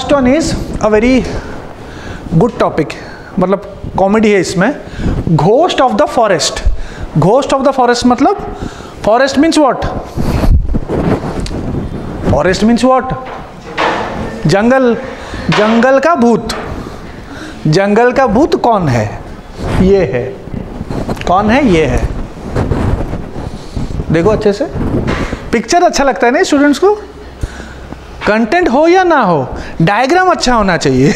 First one is a very good topic, मतलब comedy है इसमें. Ghost of the forest. Ghost of the forest मतलब forest means what? Forest means what? जंगल. जंगल का भूत. जंगल का भूत कौन है? ये है. कौन है? ये है. देखो अच्छे से, पिक्चर अच्छा लगता है ना स्टूडेंट्स को? कंटेंट हो या ना हो, डायग्राम अच्छा होना चाहिए.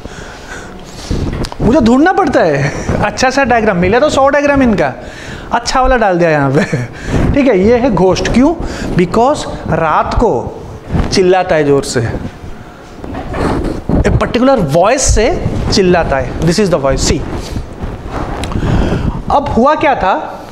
मुझे ढूंढना पड़ता है अच्छा सा डायग्राम. मिले तो 100 डायग्राम इनका, अच्छा वाला डाल दिया यहाँ पे. ठीक है, ये है घोस्ट. क्यों? बिकॉज रात को चिल्लाता है जोर से, ए पर्टिकुलर वॉइस से चिल्लाता है. This is the voice. See, अब हुआ क्या था,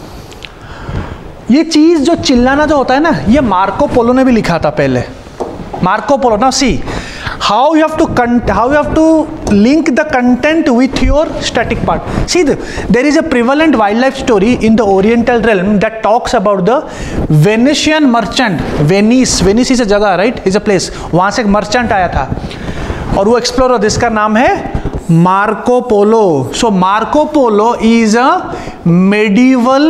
ये चीज जो चिल्लाना जो होता है ना, ये मार्को पोलो ने भी लिखा था पहले. Marco Polo. Now see how you have to link the content with your static part. See, there is a prevalent wildlife story in the Oriental realm that talks about the Venetian merchant. Venice is a जगह, right? is a place. वहाँ से एक merchant आया था और वो explorer, जिसका नाम है Marco Polo. So Marco Polo is a medieval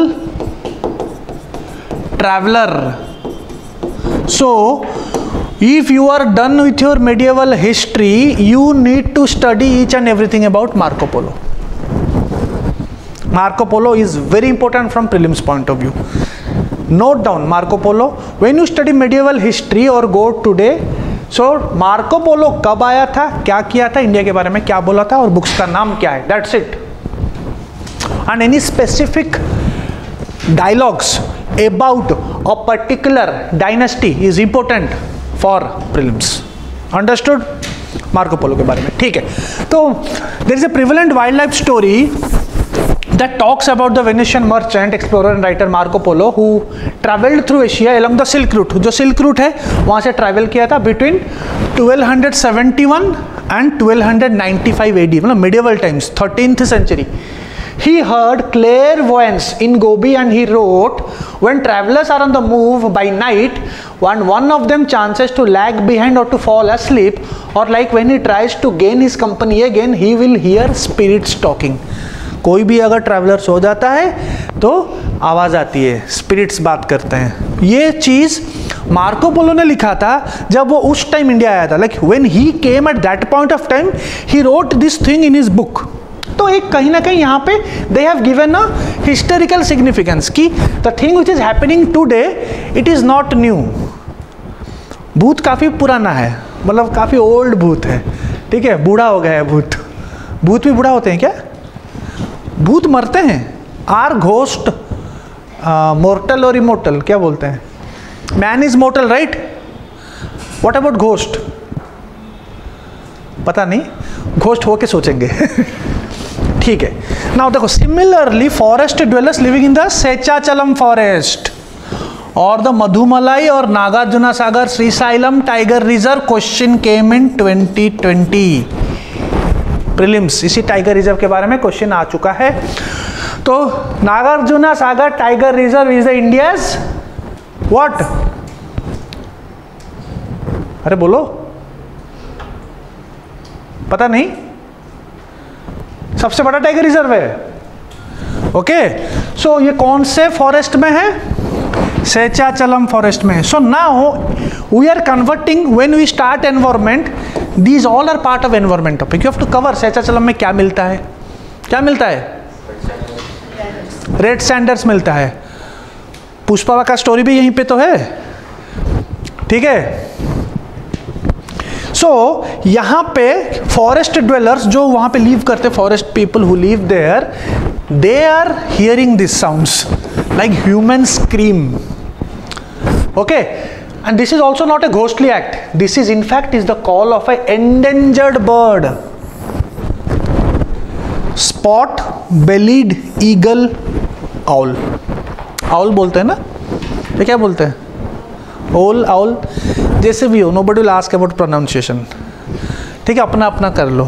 traveler. So if you are done with your medieval history, you need to study each and everything about Marco Polo. Marco Polo is very important from prelims point of view. Note down Marco Polo. When you study medieval history or go today, so Marco Polo कब आया था, क्या किया था, India के बारे में क्या बोला था और बुक्स का नाम क्या है. That's it. And any specific dialogues about a particular dynasty is important for prelims. Understood? Marco Polo के बारे में. ठीक है, तो there is a prevalent wildlife story that talks about the Venetian merchant, explorer and writer Marco Polo who traveled through Asia along the Silk Route. जो Silk Route है वहाँ से travel किया था between 1271 and 1295 AD, मतलब medieval times, 13th century. He heard clairvoyance in Gobi and he wrote, when travelers are on the move by night and one of them chances to lag behind or to fall asleep, or like when he tries to gain his company again, he will hear spirits talking. कोई भी अगर traveller सो जाता है तो आवाज़ आती है, spirits बात करते हैं. ये चीज़ मार्को पोलो ने लिखा था जब वो उस टाइम इंडिया आया था. Like when he came at that point of time he wrote this thing in his book. तो एक कहीं ना कहीं यहाँ पे they have given a historical significance कि the thing which is happening today it is not new. भूत काफ़ी पुराना है, मतलब काफ़ी ओल्ड भूत है. ठीक है, बूढ़ा हो गया है भूत. भूत भी बूढ़ा होते हैं क्या? भूत मरते हैं. आर घोस्ट मोर्टल और इमोर्टल, क्या बोलते हैं? Man is mortal, right? What about ghost? पता नहीं, घोस्ट होके सोचेंगे. ठीक है, नाउ देखो, similarly forest dwellers living in the Seshachalam forest और द मधुमलाई और Nagarjuna Sagar Srisailam tiger reserve. Question came in 2020 prelims. इसी टाइगर रिजर्व के बारे में क्वेश्चन आ चुका है. तो Nagarjuna Sagar tiger reserve is the India's what? अरे बोलो, पता नहीं? सबसे बड़ा टाइगर रिजर्व है. ओके, सो ये कौन से फॉरेस्ट में है? सेचाचलम फॉरेस्ट में. So now we are converting, when we start environment, these all are part of environment topic. You have to cover. Seshachalam में क्या मिलता है? क्या मिलता है? रेड सैंडर्स मिलता है. पुष्पा का स्टोरी भी यहीं पे तो है. ठीक है, सो यहाँ पे फॉरेस्ट ड्वेलर्स जो वहाँ पे लीव करते, forest people who live there, they are hearing this sounds like human scream. Okay, and this is also not a ghostly act. This is in fact is the call of a endangered bird. Spot bellied eagle owl. Owl बोलते हैं ना, ये क्या बोलते हैं? Owl, owl, जैसे भी हो. Nobody will ask about pronunciation. ठीक है, अपना अपना कर लो.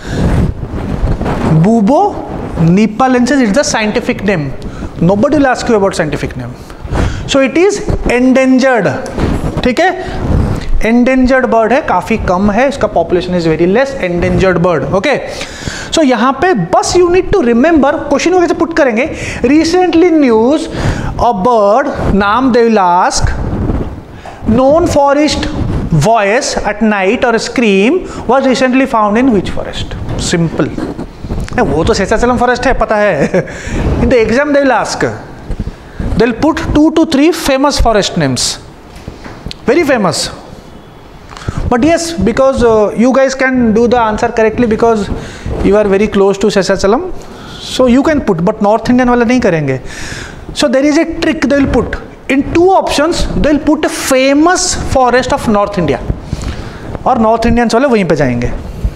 Bubo nipalensis is the scientific name. Nobody will ask you about scientific name. So it is endangered. ठीक है, एंडेंजर्ड बर्ड है, काफी कम है, इसका population is very less, endangered bird. Okay, so यहां पे बस you need to remember, question को कैसे पुट करेंगे, रिसेंटली न्यूज अ बर्ड नाम they will ask known forest voice at night और scream was recently found in which forest. Simple, वो तो शेषाचलम फॉरेस्ट है, पता है। In the exam they will ask, they will put 2 to 3 famous forest names, very famous. But yes, because you guys can do the answer correctly because you are very close to Seshachalam, so you can put, but North Indian वाले नहीं करेंगे. So there is a trick they will put in 2 options. They will put a famous forest of North India, और North Indians वाले वहीं पे जाएंगे.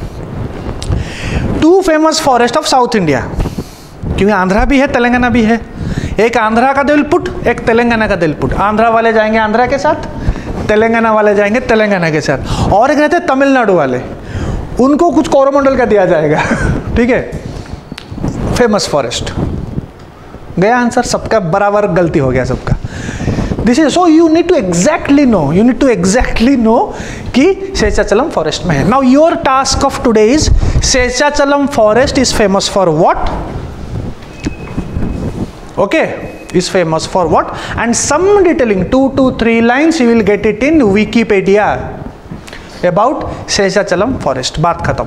2 famous forest of South India, क्योंकि आंध्रा भी है, तेलंगाना भी है. एक आंध्रा का they will put, एक तेलंगाना का they will put. आंध्रा वाले जाएंगे आंध्रा के साथ, तेलंगाना वाले जाएंगे तेलंगाना के साथ, और एक रहते तमिलनाडु वाले, उनको कुछ कोरोमंडल का दिया जाएगा. ठीक है, फेमस फॉरेस्ट गया आंसर, सबका बराबर गलती हो गया सबका. This is, so you need to exactly know, कि शेषाचलम फॉरेस्ट में है. Now your task of today is, Seshachalam forest is famous for what? Okay, is famous for what? And some detailing, 2 to 3 lines you will get it in Wikipedia about Seshachalam forest. बात खत्म.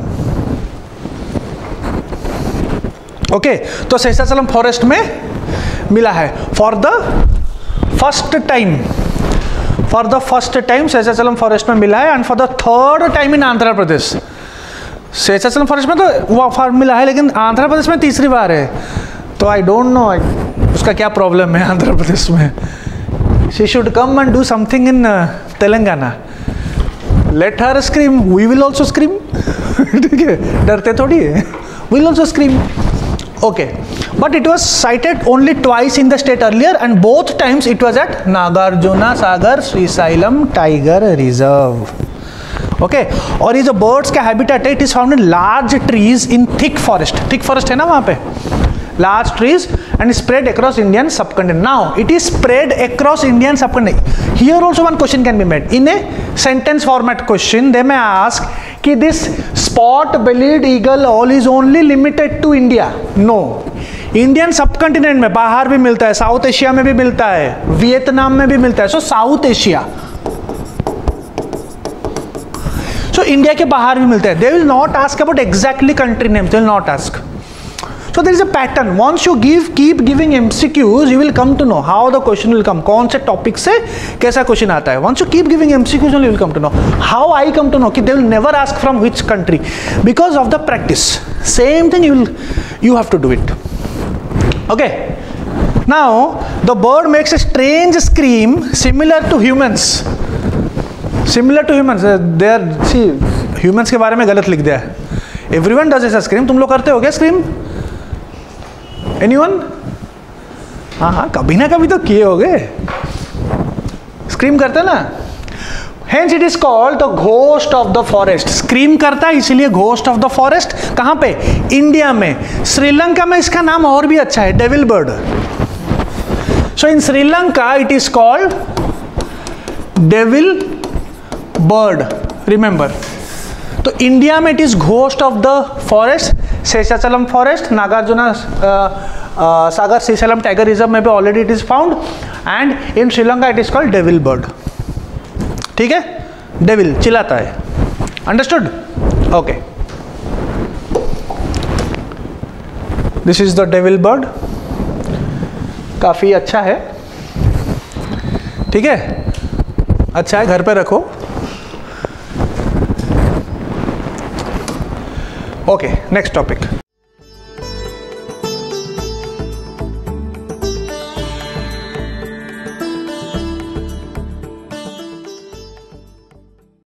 Okay, तो Seshachalam forest में मिला है for the first time. Seshachalam forest में मिला है, and for the 3rd time in Andhra Pradesh. Seshachalam forest में तो वो मिला है, लेकिन आंध्र प्रदेश में 3री बार है. तो आई डोंट नो उसका क्या प्रॉब्लम है आंध्र प्रदेश में. She should come and do something in Telangana. Let her scream, we will also scream. ठीक है, डरते थोड़ी है, we will also scream. Okay, but it was sighted only twice in the state earlier, and both times it was at Nagarjuna Sagar Srisailam tiger reserve. Okay, और ये जो birds का habitat है, it is found in large trees in thick forest है ना वहाँ पे, large trees, and spread across Indian subcontinent. Now it is spread across Indian subcontinent. Here also one question can be made in a sentence format question. They may ask कि this spot bellied eagle all is only limited to India. No, Indian subcontinent में बाहर भी मिलता है, south Asia में भी मिलता है, वियतनाम में भी मिलता है. So South Asia, so India के बाहर भी मिलता है. They will not ask about exactly country names. They will not ask. So there is a pattern. Once you keep giving MCQs, you will come to know how the question will come. कौन से topic से कैसा question आता है. Once you keep giving MCQs, only you will come to know. How I come to know? कि they will never ask from which country, because of the practice. Same thing you have to do it. Okay. Now the bird makes a strange scream similar to humans. They are, see, humans के बारे में गलत लिख दिया है. Everyone does ऐसा scream. तुम लोग करते हो क्या scream? Anyone? हाँ, कभी ना कभी तो किए होगे. स्क्रीम करते ना. Hence it is called the ghost of the forest. Scream करता है इसीलिए ghost of the forest. कहाँ पे? इंडिया में. श्रीलंका में इसका नाम और भी अच्छा है, devil bird. So in Sri Lanka it is called devil bird. Remember. तो इंडिया में it is ghost of the forest, Seshachalam forest, Nagarjuna Sagar Srisailam tiger reserve में भी already it is found, and in Sri Lanka it is called devil bird. ठीक है, devil चिल्लाता है. Understood? Okay, this is the devil bird. काफी अच्छा है. ठीक है, अच्छा है, घर पे रखो. Okay, next topic.